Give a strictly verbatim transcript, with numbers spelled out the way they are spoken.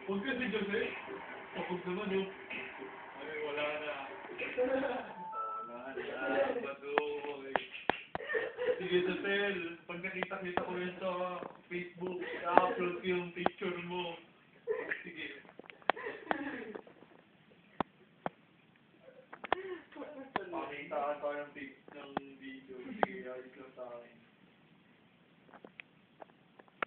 Huwag kasi Jose. Kapag naman yun. Ay, wala na. Wala na. Baduy. Sige, Jose. Pag nakita-kita ko yun sa Facebook, i-upload ko yung picture.